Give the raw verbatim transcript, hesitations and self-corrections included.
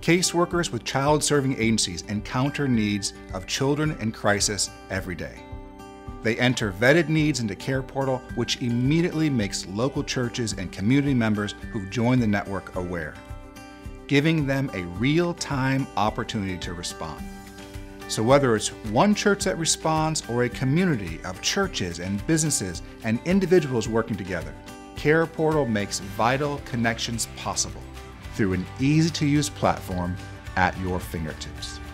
Caseworkers with child-serving agencies encounter needs of children in crisis every day. They enter vetted needs into Care Portal, which immediately makes local churches and community members who've joined the network aware, giving them a real-time opportunity to respond. So whether it's one church that responds or a community of churches and businesses and individuals working together, Care Portal makes vital connections possible through an easy-to-use platform at your fingertips.